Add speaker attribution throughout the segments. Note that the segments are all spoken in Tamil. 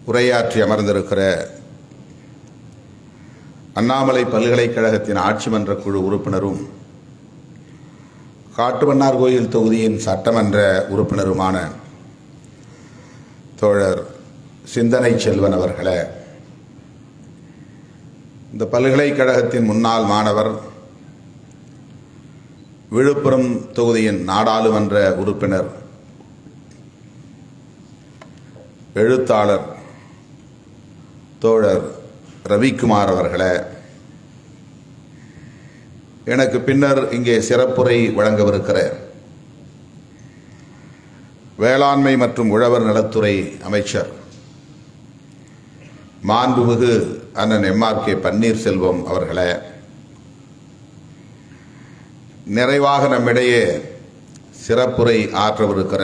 Speaker 1: உரையாற்றி அமர்ந்திருக்கிற அண்ணாமலை பல்கலைக்கழகத்தின் ஆட்சி மன்ற குழு உறுப்பினரும் காட்டுமன்னார்கோயில் தொகுதியின் சட்டமன்ற உறுப்பினருமான தோழர் சிந்தனை செல்வன் அவர்களே, இந்த பல்கலைக்கழகத்தின் முன்னாள் மாணவர், விழுப்புரம் தொகுதியின் நாடாளுமன்ற உறுப்பினர், எழுத்தாளர் தோழர் ரவிக்குமார் அவர்களே, எனக்கு பின்னர் இங்கே சிறப்புரை வழங்கவிருக்கிற வேளாண்மை மற்றும் உழவர் நலத்துறை அமைச்சர் மாண்புமிகு அண்ணன் MRK பன்னீர்செல்வம் அவர்களே, நிறைவாக நம்மிடையே சிறப்புரை ஆற்றவிருக்கிற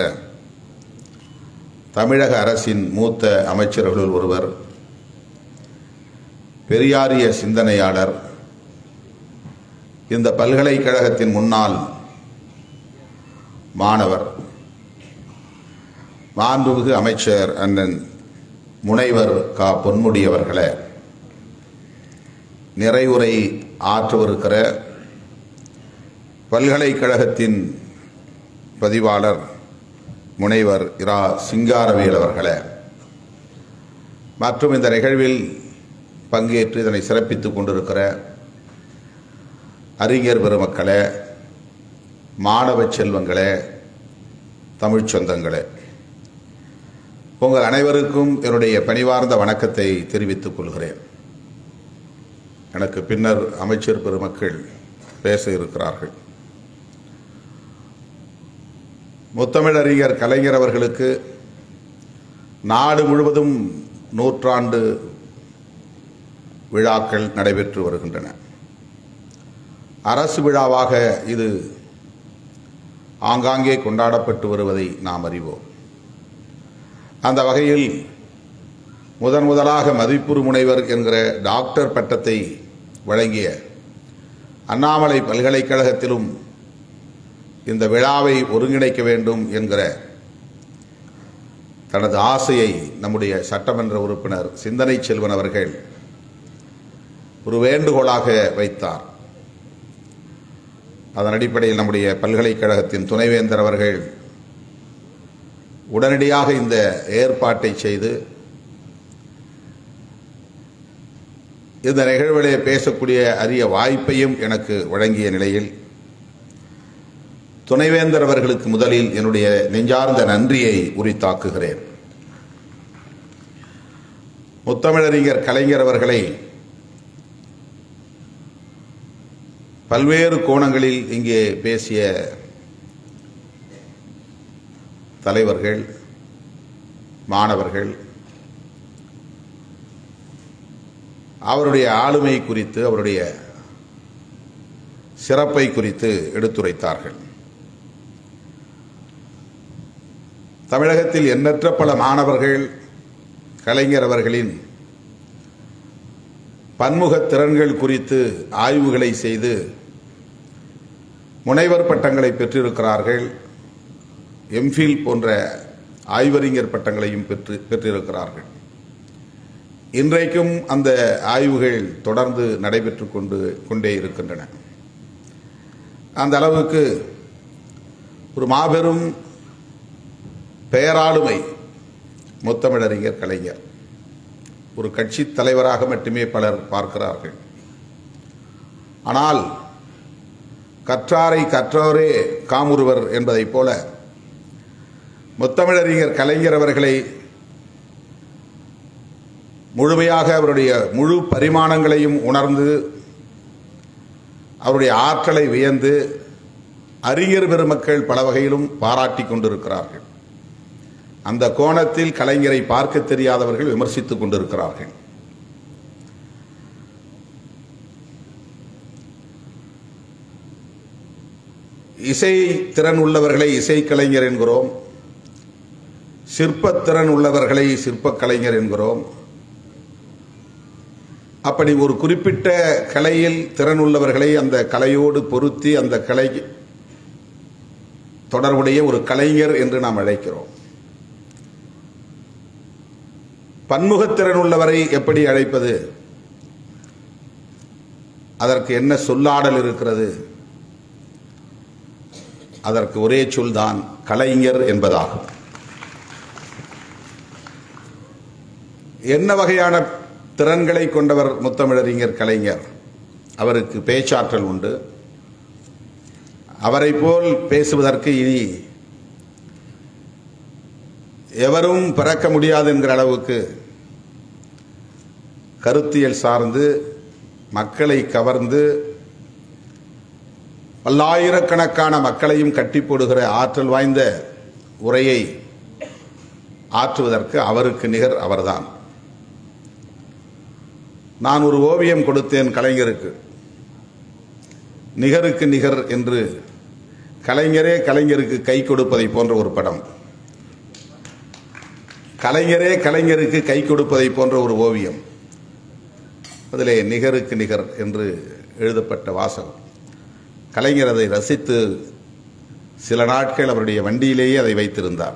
Speaker 1: தமிழக அரசின் மூத்த அமைச்சர்களுள் ஒருவர், பெரியாரிய சிந்தனையாளர், இந்த பல்கலைக்கழகத்தின் முன்னாள் மாணவர், மாண்புமிகு அமைச்சர் அண்ணன் முனைவர் க. பொன்முடி அவர்களே, நிறைவுரை ஆற்றவிருக்கிற பல்கலைக்கழகத்தின் பதிவாளர் முனைவர் இரா. சிங்காரவேல் அவர்களே, மற்றும் இந்த நிகழ்வில் பங்கேற்று இதனை சிறப்பித்துக் கொண்டிருக்கிற அறிஞர் பெருமக்களே, மாணவ செல்வங்களே, தமிழ்ச் சொந்தங்களே, உங்கள் அனைவருக்கும் என்னுடைய பணிவார்ந்த வணக்கத்தை தெரிவித்துக் கொள்கிறேன். எனக்கு பின்னர் அமைச்சர் பெருமக்கள் பேச இருக்கிறார்கள். முத்தமிழறிஞர் கலைஞர் அவர்களுக்கு நாடு முழுவதும் நூற்றாண்டு விழாக்கள் நடைபெற்று வருகின்றன. அரசு விழாவாக இது ஆங்காங்கே கொண்டாடப்பட்டு வருவதை நாம் அறிவோம். அந்த வகையில் முதலாக மதிப்புறு முனைவர் என்கிற டாக்டர் பட்டத்தை வழங்கிய அண்ணாமலை பல்கலைக்கழகத்திலும் இந்த விழாவை ஒருங்கிணைக்க வேண்டும் என்கிற தனது ஆசையை நம்முடைய சட்டமன்ற உறுப்பினர் சிந்தனை செல்வன் அவர்கள் ஒரு வேண்டுகோளாக வைத்தார். அதன் அடிப்படையில் நம்முடைய பல்கலைக்கழகத்தின் துணைவேந்தர் அவர்கள் உடனடியாக இந்த ஏற்பாட்டை செய்து இந்த நிகழ்விலே பேசக்கூடிய அரிய வாய்ப்பையும் எனக்கு வழங்கிய நிலையில் துணைவேந்தர் அவர்களுக்கு முதலில் என்னுடைய நெஞ்சார்ந்த நன்றியை உரித்தாக்குகிறேன். முத்தமிழறிஞர் கலைஞர் அவர்களை பல்வேறு கோணங்களில் இங்கே பேசிய தலைவர்கள், மாணவர்கள் அவருடைய ஆளுமை குறித்து, அவருடைய சிறப்பை குறித்து எடுத்துரைத்தார்கள். தமிழகத்தில் எண்ணற்ற பல மாணவர்கள் கலைஞர் அவர்களின் பன்முக திறன்கள் குறித்து ஆய்வுகளை செய்து முனைவர் பட்டங்களை பெற்றிருக்கிறார்கள். எம்ஃபில் போன்ற ஆய்வறிஞர் பட்டங்களையும் பெற்றிருக்கிறார்கள். இன்றைக்கும் அந்த ஆய்வுகள் தொடர்ந்து நடைபெற்று கொண்டே இருக்கின்றன. அந்த அளவுக்கு ஒரு மாபெரும் பெயராளுமை முத்தமிழறிஞர் கலைஞர். ஒரு கட்சி தலைவராக மட்டுமே பலர் பார்க்கிறார்கள். ஆனால் கற்றாரை கற்றோரே காமுறுவர் என்பதைப் போல முத்தமிழறிஞர் கலைஞர் அவர்களை முழுமையாக அவருடைய முழு பரிமாணங்களையும் உணர்ந்து அவருடைய ஆற்றலை வியந்து அறிஞர் பெருமக்கள் பல வகையிலும் பாராட்டி கொண்டிருக்கிறார்கள். அந்த கோணத்தில் கலைஞரை பார்க்க தெரியாதவர்கள் விமர்சித்துக் கொண்டிருக்கிறார்கள். இசை திறன் உள்ளவர்களை இசைக்கலைஞர் என்கிறோம், சிற்பத்திறன் உள்ளவர்களை சிற்பக் கலைஞர் என்கிறோம். அப்படி ஒரு குறிப்பிட்ட கலையில் திறன் உள்ளவர்களை அந்த கலையோடு பொருத்தி அந்த கலை தொடர்புடைய ஒரு கலைஞர் என்று நாம் அழைக்கிறோம். பன்முகத்திறன் உள்ளவரை எப்படி அழைப்பது? அதற்கு என்ன சொல்லாடல் இருக்கிறது? அதற்கு ஒரே சொல்தான் கலைஞர் என்பதாகும். என்ன வகையான திறன்களை கொண்டவர் முத்தமிழறிஞர் கலைஞர்? அவருக்கு பேச்சாற்றல் உண்டு. அவரை போல் பேசுவதற்கு இனி எவரும் பிறக்க முடியாது என்கிற அளவுக்கு கருத்தியல் சார்ந்து மக்களை கவர்ந்து பல்லாயிரக்கணக்கான மக்களையும் கட்டி போடுகிற ஆற்றல் வாய்ந்த உரையை ஆற்றுவதற்கு அவருக்கு நிகர் அவர்தான். நான் ஒரு ஓவியம் கொடுத்தேன் கலைஞருக்கு. நிகருக்கு நிகர் என்று கலைஞரே கலைஞருக்கு கை கொடுப்பதை போன்ற ஒரு படம். கலைஞரே கலைஞருக்கு கை கொடுப்பதை போன்ற ஒரு ஓவியம். அதிலே நிகருக்கு நிகர் என்று எழுதப்பட்ட வாசகம். கலைஞர் அதை ரசித்து சில நாட்கள் அவருடைய வண்டியிலேயே அதை வைத்திருந்தார்.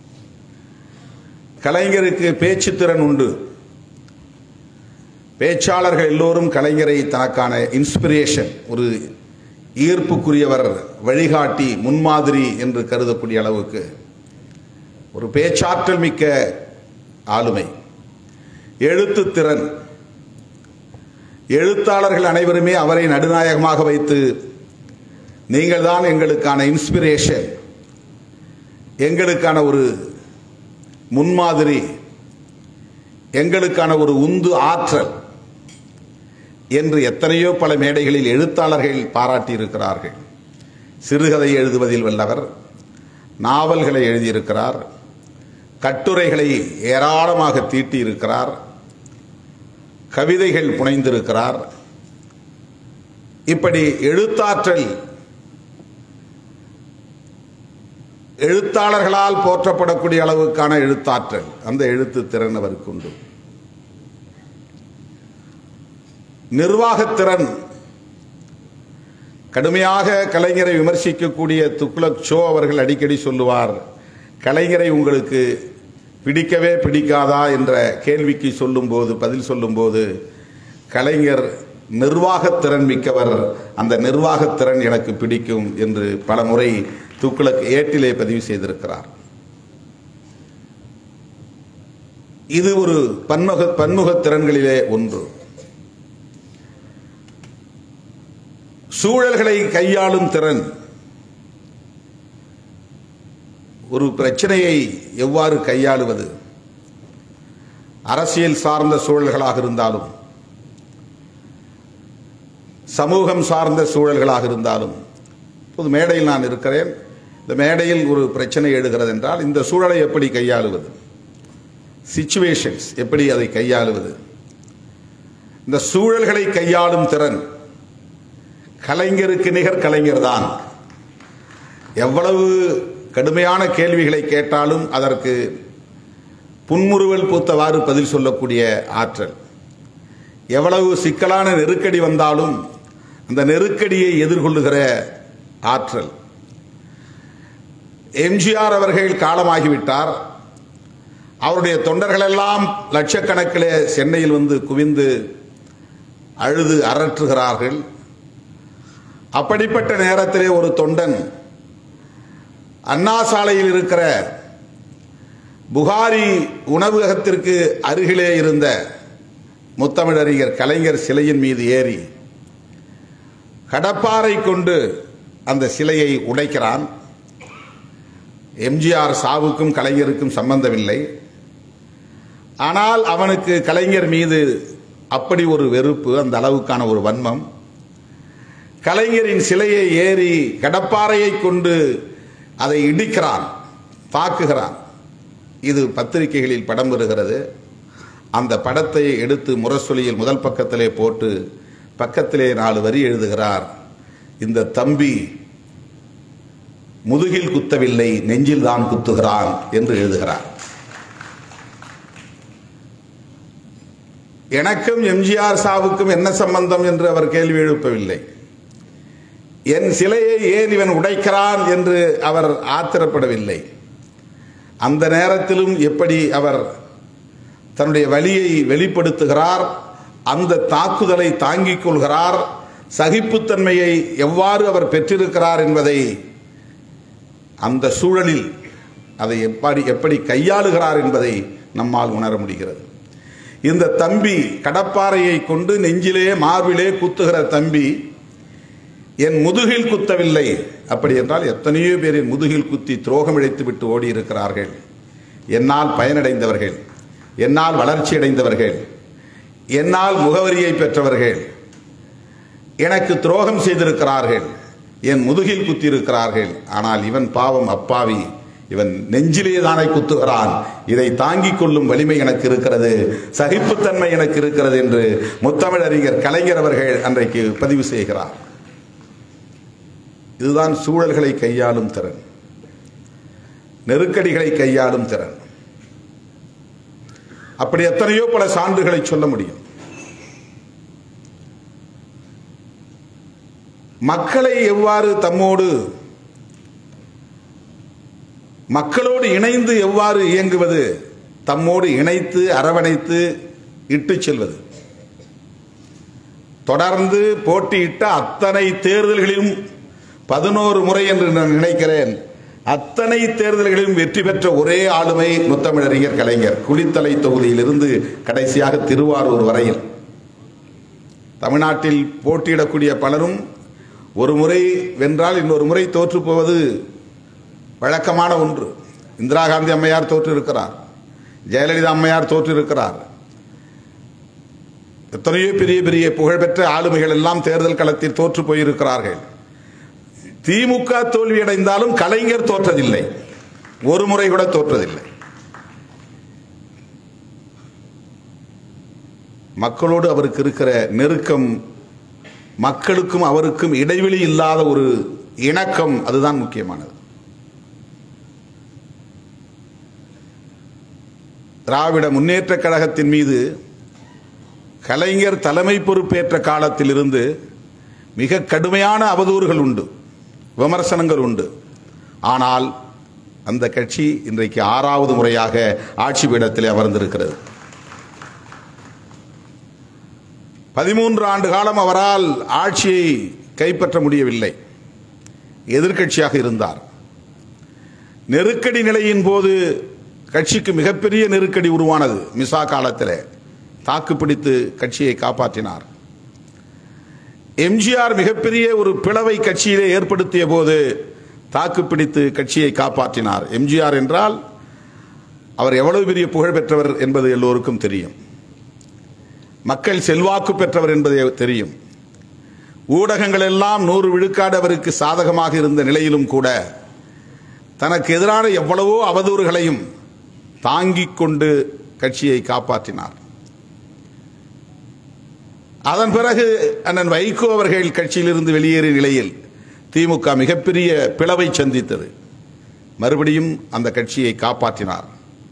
Speaker 1: கலைஞருக்கு பேச்சுத்திறன் உண்டு. பேச்சாளர்கள் எல்லோரும் கலைஞரை தனக்கான இன்ஸ்பிரேஷன், ஒரு ஈர்ப்புக்குரியவர், வழிகாட்டி, முன்மாதிரி என்று கருதக்கூடிய அளவுக்கு ஒரு பேச்சாற்றல் மிக்க ஆளுமை. எழுத்துத்திறன். எழுத்தாளர்கள் அனைவருமே அவரை நடுநாயகமாக வைத்து நீங்கள் தான் எங்களுக்கான இன்ஸ்பிரேஷன், எங்களுக்கான ஒரு முன்மாதிரி, எங்களுக்கான ஒரு உந்து ஆற்றல் என்று எத்தனையோ பல மேடைகளில் எழுத்தாளர்கள் பாராட்டியிருக்கிறார்கள். சிறுகதை எழுதுவதில் வல்லவர், நாவல்களை எழுதியிருக்கிறார், கட்டுரைகளை ஏராளமாக தீட்டியிருக்கிறார், கவிதைகள் புனைந்திருக்கிறார். இப்படி எழுத்தாற்றல் எழுத்தாளர்களால் போற்றப்படக்கூடிய அளவுக்கான எழுத்தாற்றல், அந்த எழுத்து திறன் அவருக்கு உண்டு. நிர்வாகத்திறன். கடுமையாக கலைஞரை விமர்சிக்கக்கூடிய துக்ளக் ஷோ அவர்கள் அடிக்கடி சொல்லுவார், கலைஞரை உங்களுக்கு பிடிக்கவே பிடிக்காதா என்ற கேள்விக்கு சொல்லும்போது, பதில் சொல்லும்போது, கலைஞர் நிர்வாகத்திறன் மிக்கவர், அந்த நிர்வாகத்திறன் எனக்கு பிடிக்கும் என்று பல முறை துக்ளக் ஏட்டிலே பதிவு செய்திருக்கிறார். இது ஒரு பன்முக திறன்களிலே ஒன்று. சூழல்களை கையாளும் திறன். ஒரு பிரச்சனையை எவ்வாறு கையாளுவது, அரசியல் சார்ந்த சூழல்களாக இருந்தாலும் சமூகம் சார்ந்த சூழல்களாக இருந்தாலும். இப்போது மேடையில் நான் இருக்கிறேன், இந்த மேடையில் ஒரு பிரச்சனை எழுகிறது என்றால் இந்த சூழலை எப்படி கையாளுவது, சிச்சுவேஷன்ஸ் எப்படி அதை கையாளுவது, இந்த சூழல்களை கையாளும் திறன் கலைஞருக்கு நிகர் கலைஞர் தான். எவ்வளவு கடுமையான கேள்விகளை கேட்டாலும் அதற்கு புன்முறுவல் பூத்தவாறு பதில் சொல்லக்கூடிய ஆற்றல். எவ்வளவு சிக்கலான நெருக்கடி வந்தாலும் அந்த நெருக்கடியை எதிர்கொள்ளுகிற ஆற்றல். எம்ஜிஆர் அவர்கள் காலமாகிவிட்டார். அவருடைய தொண்டர்களெல்லாம் லட்சக்கணக்கிலே சென்னையில் வந்து குவிந்து அழுது அரற்றுகிறார்கள். அப்படிப்பட்ட நேரத்திலே ஒரு தொண்டன் அண்ணா சாலையில் இருக்கிற புகாரி உணவகத்திற்கு அருகிலே இருந்த முத்தமிழறிஞர் கலைஞர் சிலையின் மீது ஏறி கடப்பாரை கொண்டு அந்த சிலையை உடைக்கிறான். எம்ஜிஆர் சாவுக்கும் கலைஞருக்கும் சம்பந்தமில்லை. ஆனால் அவனுக்கு கலைஞர் மீது அப்படி ஒரு வெறுப்பு, அந்த அளவுக்கான ஒரு வன்மம். கலைஞரின் சிலையை ஏறி கடப்பாறையை கொண்டு அதை இடிக்கிறான், தாக்குகிறான். இது பத்திரிகைகளில் படம் வருகிறது. அந்த படத்தை எடுத்து முரசொலியில் முதல் பக்கத்திலே போட்டு பக்கத்திலே 4 வரி எழுதுகிறார், இந்த தம்பி முதுகில் குத்தவில்லை, நெஞ்சில் தான் குத்துகிறான் என்று எழுதுகிறார். எனக்கும் எம்ஜிஆர் சாவுக்கும் என்ன சம்பந்தம் என்று அவர் கேள்வி எழுப்பவில்லை. என் சிலையை ஏன் இவன் உடைக்கிறான் என்று அவர் ஆத்திரப்படவில்லை. அந்த நேரத்திலும் எப்படி அவர் தன்னுடைய வலியை வெளிப்படுத்துகிறார். அந்த தாக்குதலை தாங்கிக் கொள்கிறார். சகிப்புத்தன்மையை எவ்வாறு அவர் பெற்றிருக்கிறார் என்பதை அந்த சூழலில் அதை எப்படி கையாளுகிறார் என்பதை நம்மால் உணர முடிகிறது. இந்த தம்பி கடப்பாறையை கொண்டு நெஞ்சிலே மார்பிலே குத்துகிற தம்பி என் முதுகில் குத்தவில்லை. அப்படி என்றால் எத்தனையோ பேரின் முதுகில் குத்தி துரோகம் இழைத்து விட்டு ஓடி இருக்கிறார்கள். என்னால் பயனடைந்தவர்கள், என்னால் வளர்ச்சி அடைந்தவர்கள், என்னால் முகவரியை பெற்றவர்கள் எனக்கு துரோகம் செய்திருக்கிறார்கள், என் முதுகில் குத்தி இருக்கிறார்கள். ஆனால் இவன் பாவம் அப்பாவி, இவன் நெஞ்சிலே தானே குத்துகிறான், இதை தாங்கிக் கொள்ளும் வலிமை எனக்கு இருக்கிறது, சகிப்புத்தன்மை எனக்கு இருக்கிறது என்று முத்தமிழறிஞர் கலைஞர் அவர்கள் அன்றைக்கு பதிவு செய்கிறார். இதுதான் சூழல்களை கையாளும் திறன், நெருக்கடிகளை கையாளும் திறன். அப்படி எத்தனையோ பல சான்றுகளை சொல்ல முடியும். மக்களை எவ்வாறு மக்களோடு இணைந்து எவ்வாறு இயங்குவது, தம்மோடு இணைத்து அரவணைத்து இட்டு செல்வது. தொடர்ந்து போட்டியிட்ட அத்தனை தேர்தல்களிலும் 11 முறை என்று நான் நினைக்கிறேன், அத்தனை தேர்தல்களிலும் வெற்றி பெற்ற ஒரே ஆளுமை முத்தமிழறிஞர் கலைஞர். குளித்தலை தொகுதியிலிருந்து கடைசியாக திருவாரூர் வரையில் தமிழ்நாட்டில் போட்டியிடக்கூடிய பலரும் ஒரு முறை வென்றால் இன்னொரு முறை தோற்று போவது வழக்கமான ஒன்று. இந்திரா காந்தி அம்மையார் தோற்று இருக்கிறார், ஜெயலலிதா அம்மையார் தோற்று இருக்கிறார். எத்தனையோ பெரிய பெரிய புகழ்பெற்ற ஆளுமைகள் எல்லாம் தேர்தல் களத்தில் தோற்று போயிருக்கிறார்கள். திமுக தோல்வியடைந்தாலும் கலைஞர் தோற்றதில்லை, ஒரு முறை கூட தோற்றதில்லை. மக்களோடு அவருக்கு இருக்கிற நெருக்கம், மக்களுக்கும் அவருக்கும் இடைவெளி இல்லாத ஒரு இணக்கம், அதுதான் முக்கியமானது. திராவிட முன்னேற்ற கழகத்தின் மீது கலைஞர் தலைமை பொறுப்பேற்ற காலத்தில் இருந்து மிக கடுமையான அவதூறுகள் உண்டு, விமர்சனங்கள் உண்டு. ஆனால் அந்த கட்சி இன்றைக்கு 6வது முறையாக ஆட்சி பீடத்தில் அமர்ந்திருக்கிறது. 13 ஆண்டு காலம் அவரால் ஆட்சியை கைப்பற்ற முடியவில்லை, எதிர்க்கட்சியாக இருந்தார். நெருக்கடி நிலையின் போது கட்சிக்கு மிகப்பெரிய நெருக்கடி உருவானது. மிசா காலத்தில் தாக்குப்பிடித்து கட்சியை காப்பாற்றினார். எம்ஜிஆர் மிகப்பெரிய ஒரு பிளவை கட்சியிலே ஏற்படுத்திய போது தாக்குப்பிடித்து கட்சியை காப்பாற்றினார். எம்ஜிஆர் என்றால் அவர் எவ்வளவு பெரிய புகழ் பெற்றவர் என்பது எல்லோருக்கும் தெரியும். மக்கள் செல்வாக்கு பெற்றவர் என்பது தெரியும். ஊடகங்கள் எல்லாம் 100 விழுக்காடு அவருக்கு சாதகமாக இருந்த நிலையிலும் கூட தனக்கு எதிரான எவ்வளவோ அவதூறுகளையும் தாங்கிக் கொண்டு கட்சியை காப்பாற்றினார். அதன் பிறகு அண்ணன் வைகோ அவர்கள் கட்சியிலிருந்து வெளியேறிய நிலையில் திமுக மிகப்பெரிய பிளவை சந்தித்தது. மறுபடியும் அந்த கட்சியை காப்பாற்றினார்.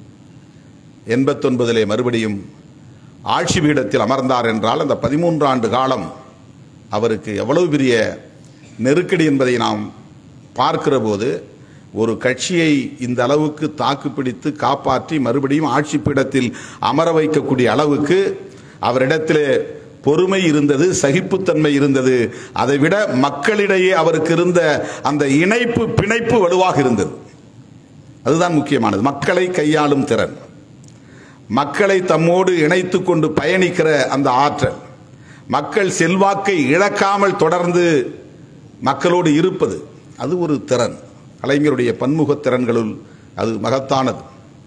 Speaker 1: 89 மறுபடியும் ஆட்சி பீடத்தில் அமர்ந்தார் என்றால் அந்த 13 ஆண்டு காலம் அவருக்கு எவ்வளவு பெரிய நெருக்கடி என்பதை நாம் பார்க்கிற போது, ஒரு கட்சியை இந்த அளவுக்கு தாக்குப்பிடித்து காப்பாற்றி மறுபடியும் ஆட்சி பீடத்தில் அமர வைக்கக்கூடிய அளவுக்கு அவரிடத்திலே பொறுமை இருந்தது, சகிப்புத்தன்மை இருந்தது. அதைவிட மக்களிடையே அவருக்கு இருந்த அந்த பிணைப்பு வலுவாக இருந்தது. அதுதான் முக்கியமானது. மக்களை கையாளும் திறன், மக்களை தம்மோடு இணைத்து கொண்டு பயணிக்கிற அந்த ஆற்றல், மக்கள் செல்வாக்கை இழக்காமல் தொடர்ந்து மக்களோடு இருப்பது, அது ஒரு திறன். கலைஞருடைய பன்முக திறன்களுள் அது மகத்தானது.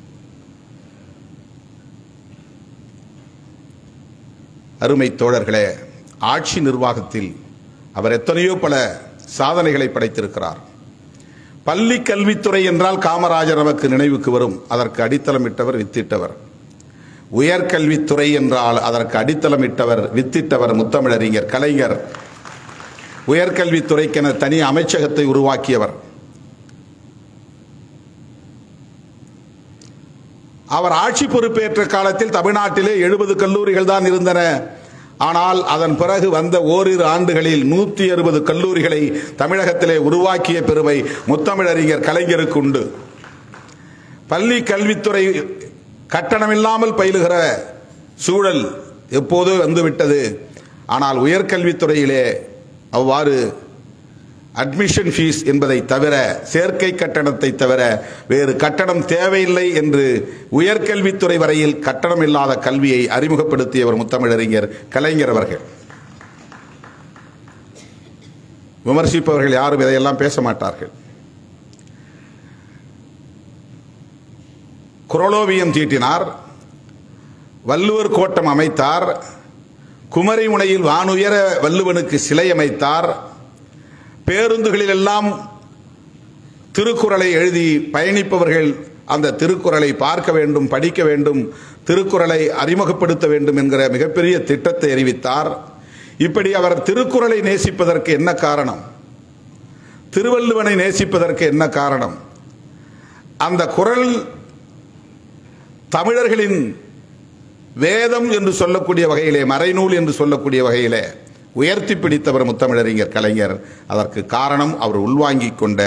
Speaker 1: அருமை தோழர்களே, ஆட்சி நிர்வாகத்தில் அவர் எத்தனையோ பல சாதனைகளை படைத்திருக்கிறார். பள்ளி கல்வித்துறை என்றால் காமராஜர் நமக்கு நினைவுக்கு வரும். அதற்கு அடித்தளமிட்டவர், வித்திட்டவர். உயர்கல்வித்துறை என்றால் அதற்கு அடித்தளமிட்டவர், வித்திட்டவர் முத்தமிழறிஞர் கலைஞர். உயர்கல்வித்துறைக்கென தனி அமைச்சகத்தை உருவாக்கியவர். அவர் ஆட்சி பொறுப்பேற்ற காலத்தில் தமிழ்நாட்டிலே 70 கல்லூரிகள் தான் இருந்தன. ஆனால் அதன் பிறகு வந்த ஓரிரு ஆண்டுகளில் 160 கல்லூரிகளை தமிழகத்திலே உருவாக்கிய பெருமை முத்தமிழறிஞர் கலைஞருக்கு உண்டு. பள்ளி கல்வித்துறை கட்டணமில்லாமல் பயிலுகிற சூழல் எப்போதோ வந்துவிட்டது. ஆனால் உயர்கல்வித்துறையிலே அவ்வாறு அட்மிஷன் ஃபீஸ் என்பதை தவிர, சேர்க்கை கட்டணத்தை தவிர வேறு கட்டணம் தேவையில்லை என்று உயர்கல்வித்துறை வரையில் கட்டணம் இல்லாத கல்வியை அறிமுகப்படுத்தியவர் முத்தமிழறிஞர் கலைஞர் அவர்கள். விமர்சிப்பவர்கள் யாரும் இதையெல்லாம் பேச மாட்டார்கள். குறளோவியம் தீட்டினார், வள்ளுவர் கோட்டம் அமைத்தார், குமரி முனையில் வானுயர வள்ளுவனுக்கு சிலை அமைத்தார், பேருந்துகளில் எல்லாம் திருக்குறளை எழுதி பயணிப்பவர்கள் அந்த திருக்குறளை பார்க்க வேண்டும், படிக்க வேண்டும், திருக்குறளை அறிமுகப்படுத்த வேண்டும் என்கிற மிகப்பெரிய திட்டத்தை அறிவித்தார். இப்படி அவர் திருக்குறளை நேசிப்பதற்கு என்ன காரணம்? திருவள்ளுவனை நேசிப்பதற்கு என்ன காரணம்? அந்த குறள் தமிழர்களின் வேதம் என்று சொல்லக்கூடிய வகையிலே, மறைநூல் என்று சொல்லக்கூடிய வகையிலே உயர்த்தி பிடித்தவர் முத்தமிழறிஞர் கலைஞர். அதற்கு காரணம் அவர் உள்வாங்கிக் கொண்ட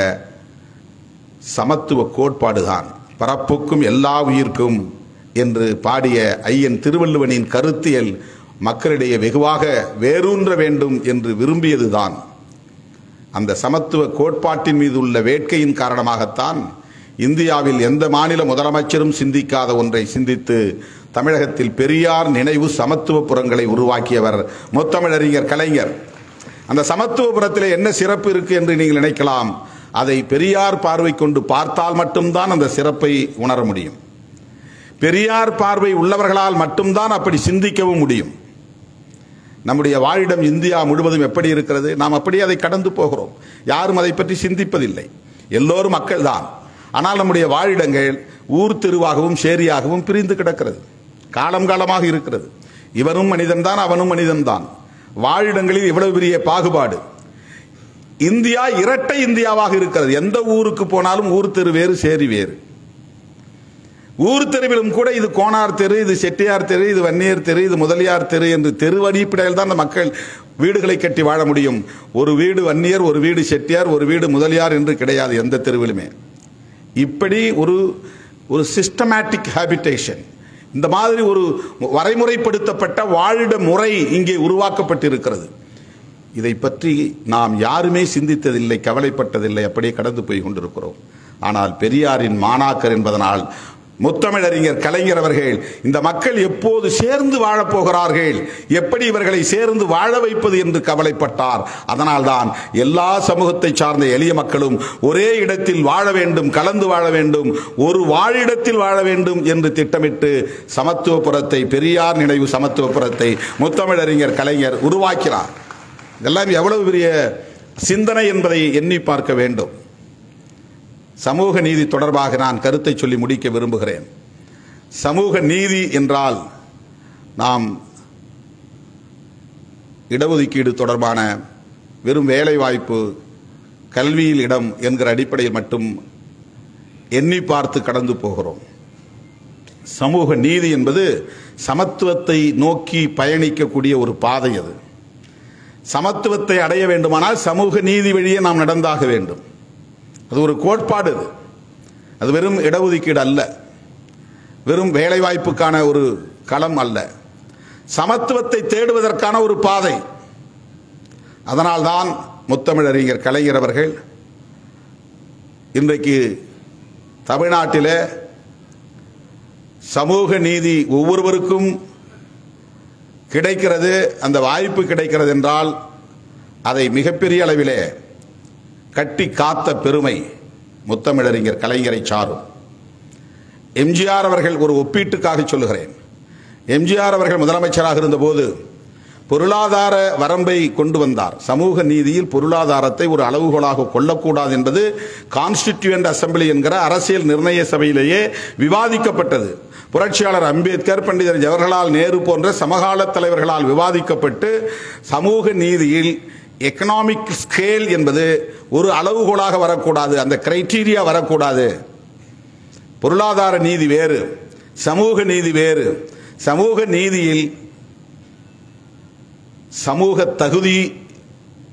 Speaker 1: சமத்துவ கோட்பாடுதான். பரப்புக்கும் எல்லா உயிர்க்கும் என்று பாடிய ஐயன் திருவள்ளுவனின் கருத்தியல் மக்களிடையே வெகுவாக வேரூன்ற வேண்டும் என்று விரும்பியதுதான். அந்த சமத்துவ கோட்பாட்டின் மீது உள்ள வேட்கையின் காரணமாகத்தான் இந்தியாவில் எந்த மாநில முதலமைச்சரும் சிந்திக்காத ஒன்றை சிந்தித்து தமிழகத்தில் பெரியார் நினைவு சமத்துவபுரங்களை உருவாக்கியவர் முத்தமிழறிஞர் கலைஞர். அந்த சமத்துவபுரத்திலே என்ன சிறப்பு இருக்கு என்று நீங்கள் நினைக்கலாம். அதை பெரியார் பார்வை கொண்டு பார்த்தால் மட்டும்தான் அந்த சிறப்பை உணர முடியும். பெரியார் பார்வை உள்ளவர்களால் மட்டும்தான் அப்படி சிந்திக்கவும் முடியும். நம்முடைய வாழிடம் இந்தியா முழுவதும் எப்படி இருக்கிறது? நாம் அப்படியே அதை கடந்து போகிறோம். யாரும் அதை பற்றி சிந்திப்பதில்லை. எல்லோரும் மக்கள் தான். ஆனால் நம்முடைய வாழிடங்கள் ஊர் தெருவாகவும் சேரியாகவும் பிரிந்து கிடக்கிறது. காலம் காலமாக இருக்கிறது. இவனும் மனிதன்தான், அவனும் மனிதன்தான். வாழிடங்களில் இவ்வளவு பெரிய பாகுபாடு. இந்தியா இரட்டை இந்தியாவாக இருக்கிறது. எந்த ஊருக்கு போனாலும் ஊர் தெரு வேறு, சேரி வேறு. ஊர் தெருவிலும் கூட இது கோனார் தெரு, இது செட்டியார் தெரு, இது வன்னியர் தெரு, இது முதலியார் தெரு என்று தெரு அடிப்படையில் தான் அந்த மக்கள் வீடுகளை கட்டி வாழ முடியும். ஒரு வீடு வன்னியர், ஒரு வீடு செட்டியார், ஒரு வீடு முதலியார் என்று கிடையாது எந்த தெருவிலுமே. இப்படி ஒரு சிஸ்டமேட்டிக் ஹேபிடேஷன், இந்த மாதிரி ஒரு வரைமுறைப்படுத்தப்பட்ட வாழிட முறை இங்கே உருவாக்கப்பட்டிருக்கிறது. இதை பற்றி நாம் யாருமே சிந்தித்ததில்லை, கவலைப்பட்டதில்லை. அப்படியே கடந்து போய் கொண்டிருக்கிறோம். ஆனால் பெரியாரின் மாணாக்கர் என்பதனால் முத்தமிழறிஞர் கலைஞர் அவர்கள் இந்த மக்கள் எப்போது சேர்ந்து வாழப்போகிறார்கள், எப்படி இவர்களை சேர்ந்து வாழ வைப்பது என்று கவலைப்பட்டார். அதனால்தான் எல்லா சமூகத்தை சார்ந்த எளிய மக்களும் ஒரே இடத்தில் வாழ வேண்டும், கலந்து வாழ வேண்டும், ஒரு வாழிடத்தில் வாழ வேண்டும் என்று திட்டமிட்டு சமத்துவபுரத்தை, பெரியார் நினைவு சமத்துவபுரத்தை முத்தமிழறிஞர் கலைஞர் உருவாக்கினார். இதெல்லாம் எவ்வளவு பெரிய சிந்தனை என்பதை எண்ணி பார்க்க வேண்டும். சமூக நீதி தொடர்பாக நான் கருத்தை சொல்லி முடிக்க விரும்புகிறேன். சமூக நீதி என்றால் நாம் இடஒதுக்கீடு தொடர்பான வெறும் வேலை வாய்ப்பு, கல்வியில் இடம் என்கிற அடிப்படையில் மட்டும் எண்ணி பார்த்து கடந்து போகிறோம். சமூக நீதி என்பது சமத்துவத்தை நோக்கி பயணிக்கக்கூடிய ஒரு பாதை. அது சமத்துவத்தை அடைய வேண்டுமானால் சமூக நீதி வழியே நாம் நடந்தாக வேண்டும். அது ஒரு கோட்பாடு. அது வெறும் இடஒதுக்கீடு அல்ல, வெறும் வேலைவாய்ப்புக்கான ஒரு களம் அல்ல, சமத்துவத்தை தேடுவதற்கான ஒரு பாதை. அதனால்தான் முத்தமிழறிஞர் கலைஞர் அவர்கள் இன்றைக்கு தமிழ்நாட்டிலே சமூக நீதி ஒவ்வொருவருக்கும் கிடைக்கிறது, அந்த வாய்ப்பு கிடைக்கிறது என்றால் அதை மிகப்பெரிய அளவிலே கட்டி காத்த பெருமை முத்தமிழறிஞர் கலைஞரை சாரும். எம்ஜிஆர் அவர்கள், ஒரு ஒப்பீட்டுக்காக சொல்லுகிறேன், எம்ஜிஆர் அவர்கள் முதலமைச்சராக இருந்தபோது பொருளாதார வரம்பை கொண்டு வந்தார். சமூக நீதியில் பொருளாதாரத்தை ஒரு அளவுகோலாக கொள்ளக்கூடாது என்பது கான்ஸ்டிடியூயன்ட் அசம்பிளி என்கிற அரசியல் நிர்ணய சபையிலேயே விவாதிக்கப்பட்டது. புரட்சியாளர் அம்பேத்கர், பண்டிதர் ஜவஹர்லால் நேரு போன்ற சமகால தலைவர்களால் விவாதிக்கப்பட்டு சமூக நீதியில் எக்கனாமிக் ஸ்கேல் என்பது ஒரு அளவுகோலாக வரக்கூடாது, அந்த கிரைட்டீரியா வரக்கூடாது. பொருளாதார நீதி வேறு, சமூக நீதி வேறு. சமூக நீதியில் சமூக தகுதி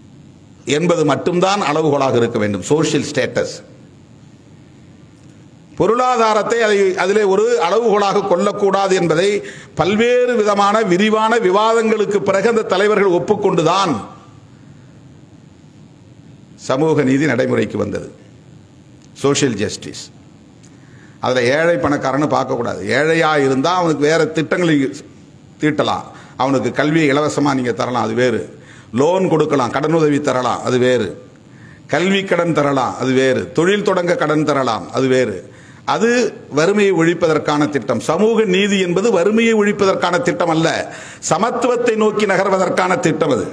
Speaker 1: என்பது மட்டும்தான் அளவுகோலாக இருக்க வேண்டும், சோஷியல் ஸ்டேட்டஸ். பொருளாதாரத்தை அதிலே ஒரு அளவுகோலாக கொள்ளக்கூடாது என்பதை பல்வேறு விதமான விரிவான விவாதங்களுக்கு பிறகு அந்த தலைவர்கள் ஒப்புக்கொண்டுதான் சமூக நீதி நடைமுறைக்கு வந்தது. Social justice. அதில் ஏழை பணக்காரன்னு பார்க்கக்கூடாது. ஏழையாக இருந்தால் அவனுக்கு வேறு திட்டங்களை தீட்டலாம். அவனுக்கு கல்வியை இலவசமாக நீங்கள் தரலாம், அது வேறு. லோன் கொடுக்கலாம், கடனுதவி தரலாம், அது வேறு. கல்வி கடன் தரலாம், அது வேறு. தொழில் தொடங்க கடன் தரலாம், அது வேறு. அது வறுமையை ஒழிப்பதற்கான திட்டம். சமூக நீதி என்பது வறுமையை ஒழிப்பதற்கான திட்டம் அல்ல, சமத்துவத்தை நோக்கி நகர்வதற்கான திட்டம். அது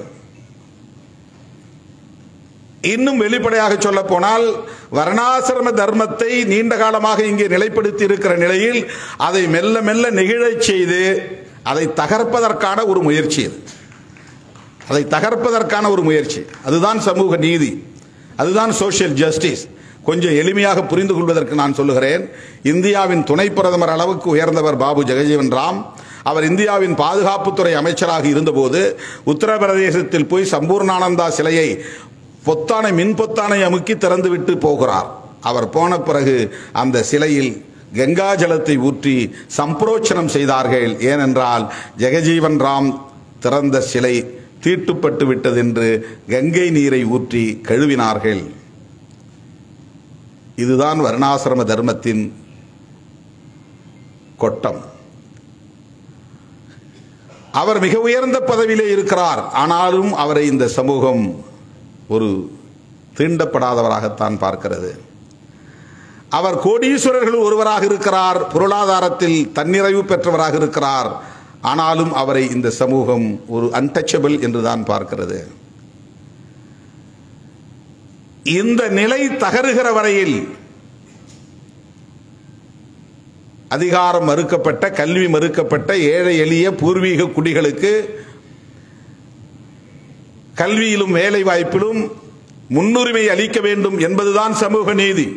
Speaker 1: இன்னும் வெளிப்படையாக சொல்ல போனால் வர்ணாசிரம தர்மத்தை நீண்ட காலமாக இங்கே நிலைப்படுத்தி இருக்கிற நிலையில் அதை மெல்ல மெல்ல நெகிழச் செய்து அதை தகர்ப்பதற்கான ஒரு முயற்சி. அதை தகர்ப்பதற்கான ஒரு முயற்சி. அதுதான் சமூக நீதி, அதுதான் சோஷியல் ஜஸ்டிஸ். கொஞ்சம் எளிமையாக புரிந்து கொள்வதற்கு நான் சொல்லுகிறேன். இந்தியாவின் துணை பிரதமர் அளவுக்கு உயர்ந்தவர் பாபு ஜெகஜீவன் ராம். அவர் இந்தியாவின் பாதுகாப்புத்துறை அமைச்சராக இருந்தபோது உத்தரப்பிரதேசத்தில் போய் சம்பூர்ணானந்தா சிலையை மின் பொத்தானை அமுக்கி திறந்து விட்டு போகிறார். அவர் போன பிறகு அந்த சிலையில் கங்கா ஜலத்தை ஊற்றி சம்பரோச்சனம் செய்தார்கள். ஏனென்றால் ஜெகஜீவன் ராம் திறந்த சிலை தீட்டுப்பட்டு விட்டது என்று கங்கை நீரை ஊற்றி கழுவினார்கள். இதுதான் வர்ணாசிரம தர்மத்தின் கொட்டம். அவர் மிக உயர்ந்த பதவியிலே இருக்கிறார். ஆனாலும் அவரை இந்த சமூகம் ஒரு தீண்டப்படாதவராகத்தான் பார்க்கிறது. அவர் கோடீஸ்வரர்கள் ஒருவராக இருக்கிறார், பொருளாதாரத்தில் தன்னிறைவு பெற்றவராக இருக்கிறார். ஆனாலும் அவரை இந்த சமூகம் ஒரு அன்டச்சபிள் என்றுதான் பார்க்கிறது. இந்த நிலை தகருகிற வரையில் அதிகாரம் மறுக்கப்பட்ட, கல்வி மறுக்கப்பட்ட ஏழை எளிய பூர்வீக குடிகளுக்கு கல்வியிலும் வேலை வாய்ப்பிலும் முன்னுரிமை அளிக்க வேண்டும் என்பதுதான் சமூக நீதி.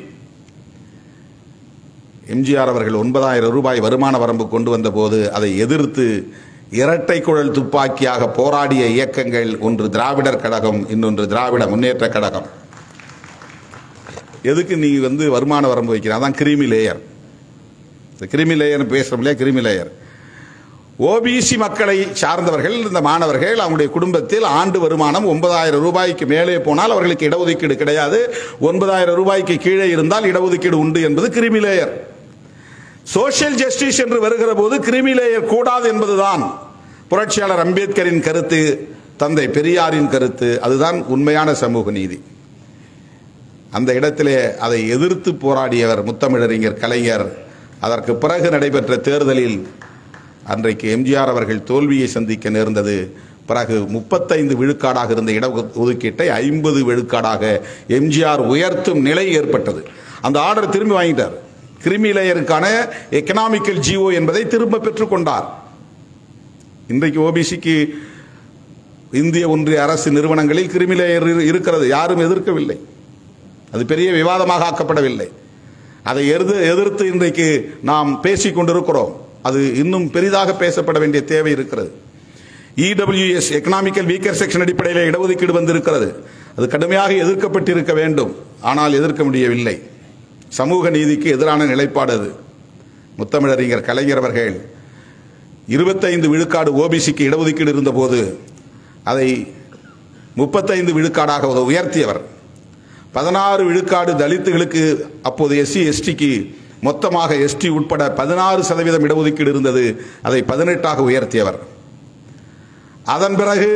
Speaker 1: எம்ஜிஆர் அவர்கள் 9,000 ரூபாய் வருமான வரம்பு கொண்டு வந்த போது அதை எதிர்த்து இரட்டை குழல் துப்பாக்கியாக போராடிய இயக்கங்கள் ஒன்று திராவிடர் கழகம், இன்னொன்று திராவிட முன்னேற்ற கழகம். எதுக்கு நீ வருமான வரம்பு வைக்கிற? அதான் கிரிமி லேயர். கிரிமி லேயர் பேசுறோம் இல்லையா, கிரிமி லேயர். ஓபிசி மக்களை சார்ந்தவர்கள், இந்த மாணவர்கள், அவங்களுடைய குடும்பத்தில் ஆண்டு வருமானம் 9,000 ரூபாய்க்கு மேலே போனால் அவர்களுக்கு இடஒதுக்கீடு கிடையாது. 9,000 ரூபாய்க்கு கீழே இருந்தால் இடஒதுக்கீடு உண்டு என்பது கிரிமி லேயர். சோஷியல் ஜஸ்டிஸ் என்று வருகிற போது கிரிமி லேயர் கூடாது என்பதுதான் புரட்சியாளர் அம்பேத்கரின் கருத்து, தந்தை பெரியாரின் கருத்து. அதுதான் உண்மையான சமூக நீதி. அந்த இடத்திலே அதை எதிர்த்து போராடியவர் முத்தமிழறிஞர் கலைஞர். அதற்கு பிறகு நடைபெற்ற தேர்தலில் அன்றைக்கு எம்ஜிஆர் அவர்கள் தோல்வியை சந்திக்க நேர்ந்தது. பிறகு 35 விழுக்காடாக இருந்த இடஒதுக்கீட்டை 50 விழுக்காடாக எம்ஜிஆர் உயர்த்தும் நிலை ஏற்பட்டது. அந்த ஆர்டர் திரும்பி வாங்கிட்டார். கிரிமி லேயருக்கான எக்கனாமிக்கல் ஜிஓ என்பதை திரும்ப பெற்றுக் கொண்டார். இன்றைக்கு ஓபிசிக்கு இந்திய ஒன்றிய அரசு நிறுவனங்களில் கிரிமி லேயர் இருக்கிறது, யாரும் எதிர்க்கவில்லை. அது பெரிய விவாதமாக ஆக்கப்படவில்லை. அதை எதிர்த்து இன்றைக்கு நாம் பேசிக் கொண்டிருக்கிறோம். அது இன்னும் பெரிதாக பேசப்பட வேண்டிய தேவை இருக்கிறது. இடபிள்யூஎஸ் எக்கனாமிக்கல் வீக்கர் செக்ஷன் அடிப்படையில் இடஒதுக்கீடு வந்திருக்கிறது. அது கடுமையாக எதிர்க்கப்பட்டிருக்க வேண்டும், ஆனால் எதிர்க்க முடியவில்லை. சமூக நீதிக்கு எதிரான நிலைப்பாடு அது. முத்தமிழறிஞர் கலைஞர் அவர்கள் 25 விழுக்காடு ஓபிசிக்கு இடஒதுக்கீடு இருந்தபோது அதை 35 விழுக்காடாக உயர்த்தியவர். 16 விழுக்காடு தலித்துகளுக்கு, அப்போது எஸ்சி எஸ்டிக்கு மொத்தமாக எஸ்டி உட்பட 16% இடஒதுக்கீடு இருந்தது, அதை 18ஆக உயர்த்தியவர். அதன் பிறகு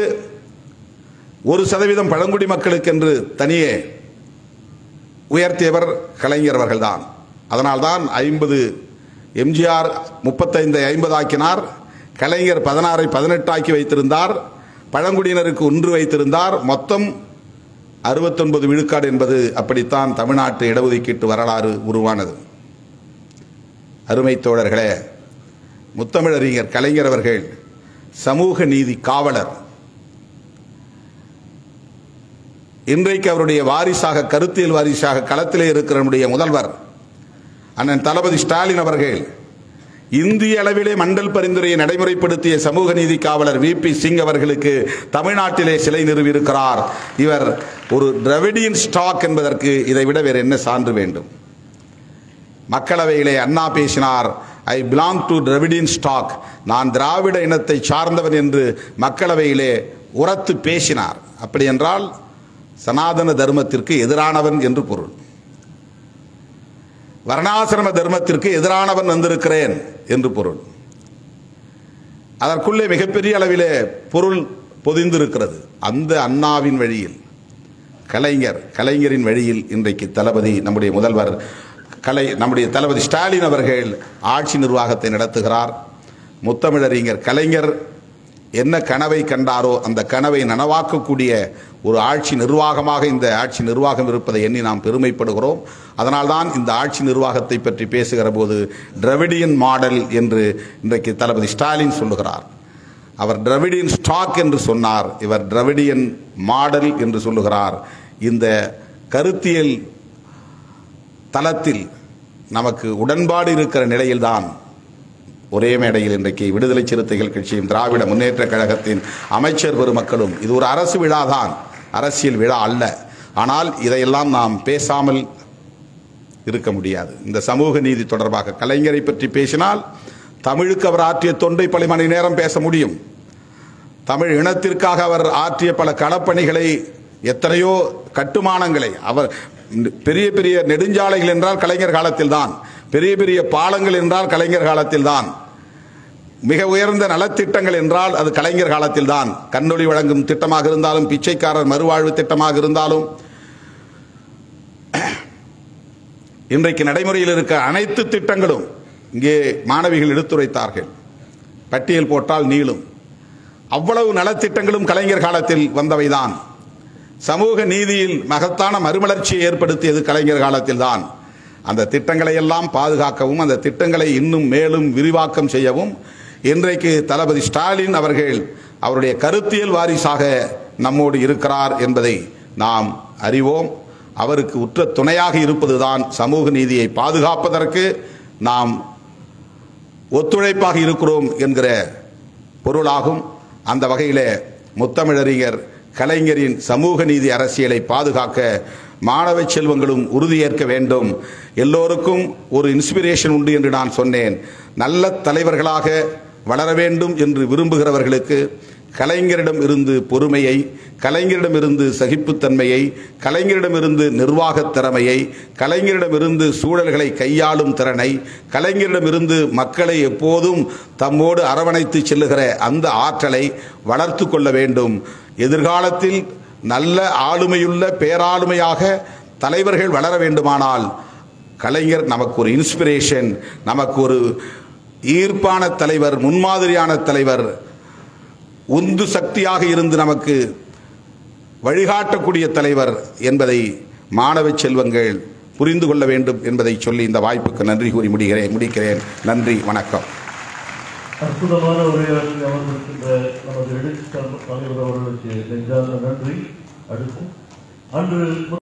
Speaker 1: 1% பழங்குடி மக்களுக்கு என்று தனியே உயர்த்தியவர் கலைஞர் அவர்கள்தான். அதனால்தான் 50 எம்ஜிஆர் 35 50 ஆக்கினார், கலைஞர் 16 18 ஆக்கி வைத்திருந்தார், பழங்குடியினருக்கு 1 வைத்திருந்தார். மொத்தம் 69 விழுக்காடு என்பது அப்படித்தான் தமிழ்நாட்டு இடஒதுக்கீட்டு வரலாறு உருவானது. அருமை தோழர்களே, முத்தமிழறிஞர் கலைஞர் அவர்கள் சமூக நீதி காவலர். இன்றைக்கு அவருடைய வாரிசாக, கருத்தியல் வாரிசாக களத்திலே இருக்கிற நம்முடைய முதல்வர் அண்ணன் தளபதி ஸ்டாலின் அவர்கள் இந்திய அளவிலே மண்டல் பரிந்துரையை நடைமுறைப்படுத்திய சமூக நீதி காவலர் VP சிங் அவர்களுக்கு தமிழ்நாட்டிலே சிலை நிறுவியிருக்கிறார். இவர் ஒரு திராவிடியன் ஸ்டாக் என்பதற்கு இதை விட வேறு என்ன சான்று வேண்டும்? மக்களவையிலே அண்ணா பேசினார், I belong to Dravidian stock, நான் திராவிட இனத்தை சார்ந்தவன் என்று மக்களவையிலே உரத்து பேசினார். அப்படி என்றால் சனாதன தர்மத்திற்கு எதிரானவன் என்று பொருள். வர்ணாசிரம தர்மத்திற்கு எதிரானவன் வந்திருக்கிறேன் என்று பொருள். அதற்குள்ளே மிகப்பெரிய அளவிலே பொருள் பொதிந்திருக்கிறது. அந்த அண்ணாவின் வழியில் கலைஞரின் வழியில் இன்றைக்கு தளபதி நம்முடைய முதல்வர் நம்முடைய தளபதி ஸ்டாலின் அவர்கள் ஆட்சி நிர்வாகத்தை நடத்துகிறார். முத்தமிழறிஞர் கலைஞர் என்ன கனவை கண்டாரோ அந்த கனவை நனவாக்கக்கூடிய ஒரு ஆட்சி நிர்வாகமாக இந்த ஆட்சி நிர்வாகம் இருப்பதை எண்ணி நாம் பெருமைப்படுகிறோம். அதனால்தான் இந்த ஆட்சி நிர்வாகத்தை பற்றி பேசுகிற போது திராவிடியன் மாடல் என்று இன்றைக்கு தளபதி ஸ்டாலின் சொல்லுகிறார். அவர் திராவிடியன் ஸ்டாக் என்று சொன்னார், இவர் திராவிடியன் மாடல் என்று சொல்லுகிறார். இந்த கருத்தியல் தளத்தில் நமக்கு உடன்பாடு இருக்கிற நிலையில்தான் ஒரே மேடையில் இன்றைக்கு விடுதலை சிறுத்தைகள் கட்சியும் திராவிட முன்னேற்ற கழகத்தின் அமைச்சர் பெருமக்களும், இது ஒரு அரசு விழாதான், அரசியல் விழா அல்ல. ஆனால் இதையெல்லாம் நாம் பேசாமல் இருக்க முடியாது. இந்த சமூக நீதி தொடர்பாக கலைஞரை பற்றி பேசினால் தமிழுக்கு அவர் ஆற்றிய தொண்டை பல மணி நேரம் பேச முடியும். தமிழ் இனத்திற்காக அவர் ஆற்றிய பல களப்பணிகளை, எத்தனையோ கட்டுமானங்களை, அவர் பெரிய பெரிய நெடுஞ்சாலைகள் என்றால் கலைஞர் காலத்தில் தான், பெரிய பெரிய பாலங்கள் என்றால் கலைஞர் காலத்தில் தான், மிக உயர்ந்த நலத்திட்டங்கள் என்றால் அது கலைஞர் காலத்தில் தான். கண்ணொளி வழங்கும் திட்டமாக இருந்தாலும், பிச்சைக்காரர் மறுவாழ்வு திட்டமாக இருந்தாலும், இன்றைக்கு நடைமுறையில் இருக்க அனைத்து திட்டங்களும் இங்கே மாணவிகள் எடுத்துரைத்தார்கள். பட்டியல் போட்டால் நீளும். அவ்வளவு நலத்திட்டங்களும் கலைஞர் காலத்தில் வந்தவைதான். சமூக நீதியில் மகத்தான மறுமலர்ச்சியை ஏற்படுத்தியது கலைஞர் காலத்தில் தான். அந்த திட்டங்களை எல்லாம் பாதுகாக்கவும், அந்த திட்டங்களை இன்னும் மேலும் விரிவாக்கம் செய்யவும் இன்றைக்கு தளபதி ஸ்டாலின் அவர்கள் அவருடைய கருத்தியல் வாரிசாக நம்மோடு இருக்கிறார் என்பதை நாம் அறிவோம். அவருக்கு உற்ற துணையாக இருப்பதுதான் சமூக நீதியை பாதுகாப்பதற்கு நாம் ஒத்துழைப்பாக இருக்கிறோம் என்கிற பொருளாகும். அந்த வகையில் முத்தமிழறிஞர் கலைஞரின் சமூக நீதி அரசியலை பாதுகாக்க மாணவ செல்வங்களும் உறுதியேற்க வேண்டும். எல்லோருக்கும் ஒரு இன்ஸ்பிரேஷன் உண்டு என்று நான் சொன்னேன். நல்ல தலைவர்களாக வளர வேண்டும் என்று விரும்புகிறவர்களுக்கு கலைஞரிடம் இருந்து பொறுமையை, கலைஞரிடம் இருந்து சகிப்புத்தன்மையை, கலைஞரிடம் இருந்து நிர்வாகத் திறமையை, கலைஞரிடம் இருந்து சூழல்களை கையாளும் திறனை, கலைஞரிடம் இருந்து மக்களை எப்போதும் தம்மோடு அரவணைத்து செல்லுகிற அந்த ஆற்றலை வளர்த்து கொள்ள வேண்டும். எதிர்காலத்தில் நல்ல ஆளுமையுள்ள பேராளுமையாக தலைவர்கள் வளர வேண்டுமானால் கலைஞர் நமக்கு ஒரு இன்ஸ்பிரேஷன், நமக்கு ஒரு ஈர்ப்பான தலைவர், முன்மாதிரியான தலைவர், உந்து சக்தியாக இருந்து நமக்கு வழிகாட்டக்கூடிய தலைவர் என்பதை மாணவ செல்வங்கள் புரிந்து கொள்ள வேண்டும் என்பதை சொல்லி இந்த வாய்ப்புக்கு நன்றி கூறி முடிக்கிறேன். நன்றி, வணக்கம்.
Speaker 2: அற்புதமான உரையாற்றி அமர்ந்திருக்கின்ற நமது எழுச்சி தலைவர் அவர்களுக்கு நெஞ்சார்ந்த நன்றி. அடுத்து அன்று